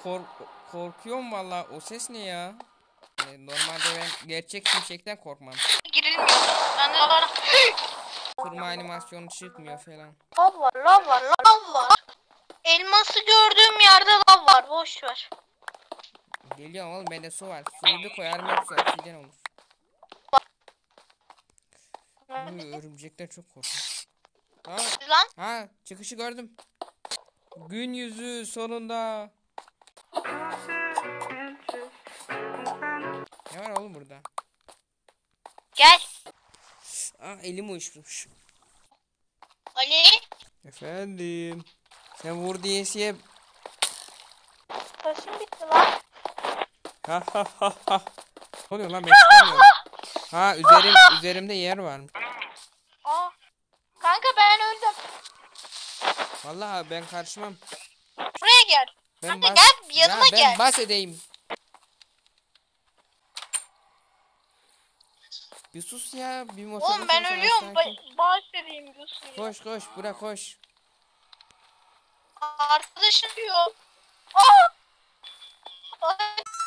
korkuyorum valla. O ses ne ya? Normalde ben gerçek şimşekten korkmam. Girilmiyor. Ben de bana... Kırma animasyonu çıkmıyor falan. Lav var, lav var, lav var. Elması gördüğüm yerde lav var. Boş ver. Geliyorum oğlum, bende su var. Suyu bir koyarım hepsi oksijen olur. Bu örümcekten çok korkuyorum. Lan. Ha, çıkışı gördüm. Gün yüzü sonunda. Ne var oğlum burada? Gel. Elim uyuşmuş. Ali. Efendim. Sen vur diyesiye. Taşım bitti lan. Ha ha ha ha. Ne oluyor lan, ben çıkamıyorum. Ha, üzerimde yer var. Aa. Kanka ben öldüm. Vallahi ben karışmam. Buraya gel. Ben Kanka gel yanıma ben gel. bas edeyim. Bir sus ya. Bir motor. Oğlum ben ölüyorum. Bahsedeyim diyorsun ya. Koş koş, bırak koş. Arkadaşım diyor. Aa. Ay.